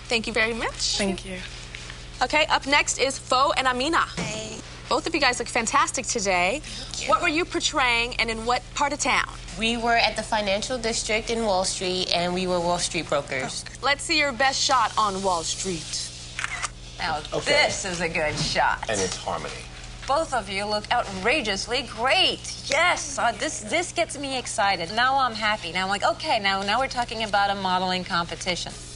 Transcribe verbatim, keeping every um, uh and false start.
Thank you very much. Thank you. Okay, up next is Fo and Aminat. Hey. Both of you guys look fantastic today. What were you portraying and in what part of town? We were at the financial district in Wall Street, and we were Wall Street brokers. Let's see your best shot on Wall Street. Now, Okay. this is a good shot. And it's harmony. Both of you look outrageously great. Yes, uh, this this gets me excited. Now I'm happy. Now I'm like, okay, now now we're talking about a modeling competition.